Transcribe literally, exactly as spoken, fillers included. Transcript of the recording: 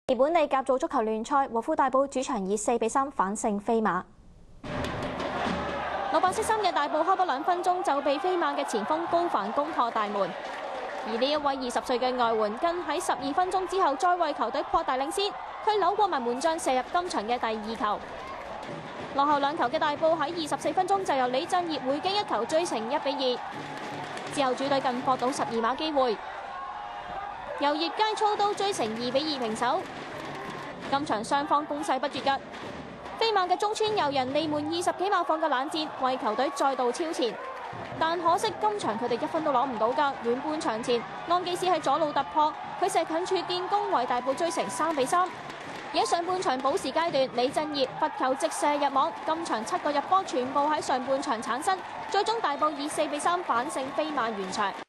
本地甲組足球聯賽，和富大埔主場以四比三反勝飛馬。老伯色衫嘅大埔開波兩分鐘就被飛馬嘅前鋒高凡攻破大門，而呢一位二十歲嘅外援更喺十二分鐘之後再為球隊擴大領先，佢扭過埋門將射入今場嘅第二球。落後兩球嘅大埔喺二十四分鐘就由李振業回擊一球追成一比二，之後主隊更搏到十二碼機會，由葉佳操刀追成二比二平手。今場雙方攻勢不絕㗎，飛馬嘅中村佑人利門二十幾碼放嘅冷箭，為球隊再度超前。但可惜今場佢哋一分都攞唔到㗎，遠半場前安基斯喺左路突破，佢射近處建功，為大埔追成三比三。而喺上半場補時階段，李振業罰球直射入網，今場七個入波全部喺上半場產生，最終大埔以四比三反勝飛馬完場。